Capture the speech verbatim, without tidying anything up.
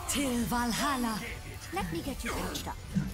Till Valhalla. Let me get you patched up.